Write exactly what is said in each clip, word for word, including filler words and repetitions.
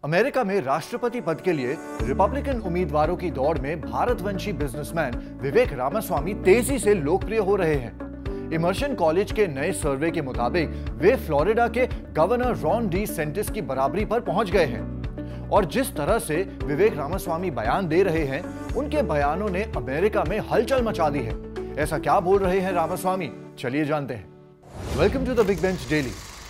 America में राष्ट्रपति पद के लिए रिपब्लिकन उम्मीदवारों की दौड़ में भारतवंशी बिजनेसमैन विवेक रामास्वामी तेजी से लोकप्रिय हो रहे हैं। इमर्शन कॉलेज के नए सर्वे के मुताबिक वे फ्लोरिडा के गवर्नर रॉन डी सेंटिस की बराबरी पर पहुंच गए हैं और जिस तरह से विवेक रामास्वामी बयान दे रहे हैं, उनके बयानों ने अमेरिका में हलचल मचा दी है। ऐसा क्या बोल रहे हैं रामास्वामी, चलिए जानते हैं। Welcome to the big bench daily.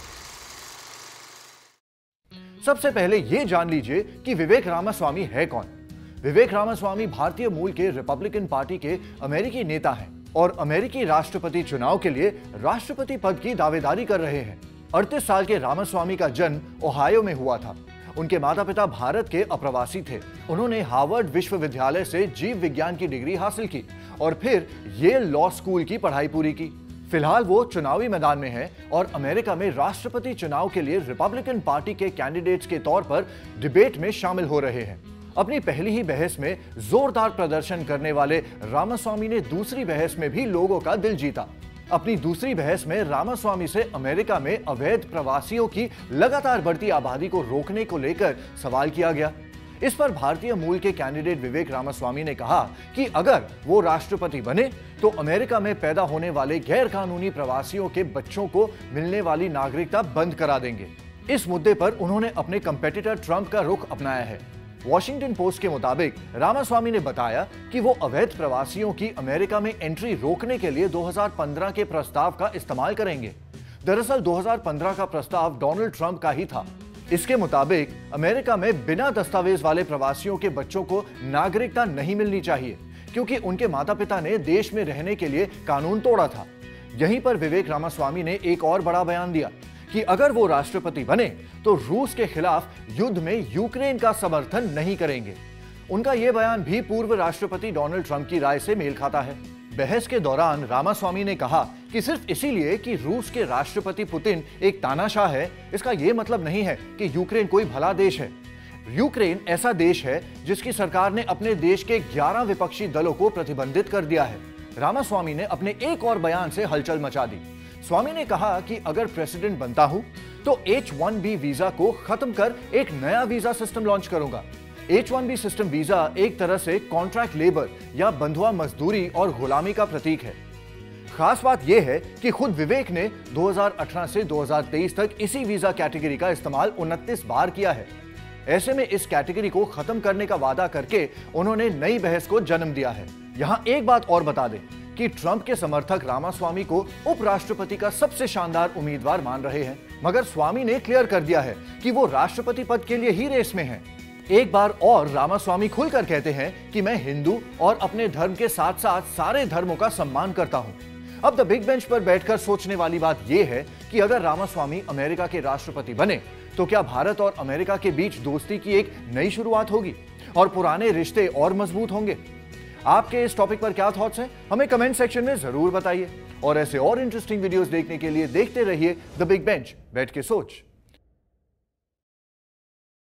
सबसे पहले यह जान लीजिए कि विवेक रामास्वामी है कौन। विवेक रामास्वामी भारतीय मूल के रिपब्लिकन पार्टी के अमेरिकी नेता हैं और अमेरिकी राष्ट्रपति चुनाव के लिए राष्ट्रपति पद की दावेदारी कर रहे हैं। अड़तीस साल के रामास्वामी का जन्म ओहायो में हुआ था। उनके माता पिता भारत के अप्रवासी थे। उन्होंने हार्वर्ड विश्वविद्यालय से जीव विज्ञान की डिग्री हासिल की और फिर येल लॉ स्कूल की पढ़ाई पूरी की। फिलहाल वो चुनावी मैदान में हैं और अमेरिका में राष्ट्रपति चुनाव के लिए रिपब्लिकन पार्टी के कैंडिडेट्स के तौर पर डिबेट में शामिल हो रहे हैं। अपनी पहली ही बहस में जोरदार प्रदर्शन करने वाले रामास्वामी ने दूसरी बहस में भी लोगों का दिल जीता। अपनी दूसरी बहस में रामास्वामी से अमेरिका में अवैध प्रवासियों की लगातार बढ़ती आबादी को रोकने को लेकर सवाल किया गया। इस पर भारतीय मूल के कैंडिडेट विवेक रामास्वामी ने कहा कि अगर वो राष्ट्रपति बने तो अमेरिका में पैदा होने वाले गैर कानूनी प्रवासियों के बच्चों को मिलने वाली नागरिकता बंद करा देंगे। इस मुद्दे पर उन्होंने अपने कंपेटिटर ट्रंप का रुख अपनाया है। वॉशिंगटन पोस्ट के मुताबिक रामास्वामी ने बताया कि वो अवैध प्रवासियों की अमेरिका में एंट्री रोकने के लिए दो हज़ार पंद्रह के प्रस्ताव का इस्तेमाल करेंगे। दरअसल दो हज़ार पंद्रह का प्रस्ताव डोनाल्ड ट्रंप का ही था। इसके मुताबिक अमेरिका में बिना दस्तावेज वाले प्रवासियों के बच्चों को नागरिकता नहीं मिलनी चाहिए क्योंकि उनके माता पिता ने देश में रहने के लिए कानून तोड़ा था। यहीं पर विवेक रामास्वामी ने एक और बड़ा बयान दिया कि अगर वो राष्ट्रपति बने तो रूस के खिलाफ युद्ध में यूक्रेन का समर्थन नहीं करेंगे। उनका यह बयान भी पूर्व राष्ट्रपति डोनाल्ड ट्रंप की राय से मेल खाता है। बहस के दौरान रामास्वामी ने कहा कि सिर्फ इसीलिए कि रूस के राष्ट्रपति पुतिन एक तानाशाह है, इसका यह मतलब नहीं है कि यूक्रेन कोई भला देश है। यूक्रेन ऐसा देश है जिसकी सरकार ने अपने देश के ग्यारह विपक्षी दलों को प्रतिबंधित कर दिया है। रामास्वामी ने अपने एक और बयान से हलचल मचा दी। स्वामी ने कहा कि अगर प्रेसिडेंट बनता हूं तो एच वन बी वीजा को खत्म कर एक नया वीजा सिस्टम लॉन्च करूंगा। H one B system visa एक तरह से कॉन्ट्रैक्ट लेबर या बंधुआ मजदूरी और गुलामी का प्रतीक है। खास बात यह है कि खुद विवेक ने दो हज़ार अठारह से दो हज़ार तेईस तक इसी वीजा कैटेगरी का इस्तेमाल उनतीस बार किया है। ऐसे में इस कैटेगरी को खत्म करने का वादा करके उन्होंने नई बहस को जन्म दिया है। यहां एक बात और बता दें कि ट्रंप के समर्थक रामास्वामी को उपराष्ट्रपति का सबसे शानदार उम्मीदवार मान रहे हैं, मगर स्वामी ने क्लियर कर दिया है कि वो राष्ट्रपति पद के लिए ही रेस में हैं। एक बार और रामास्वामी खुलकर कहते हैं कि मैं हिंदू और अपने धर्म के साथ साथ सारे धर्मों का सम्मान करता हूं। अब द बिग बेंच पर बैठकर सोचने वाली बात यह है कि अगर रामास्वामी अमेरिका के राष्ट्रपति बने तो क्या भारत और अमेरिका के बीच दोस्ती की एक नई शुरुआत होगी और पुराने रिश्ते और मजबूत होंगे? आपके इस टॉपिक पर क्या थॉट्स हैं, हमें कमेंट सेक्शन में जरूर बताइए और ऐसे और इंटरेस्टिंग वीडियोस देखने के लिए देखते रहिए द बिग बेंच, बैठ के सोच।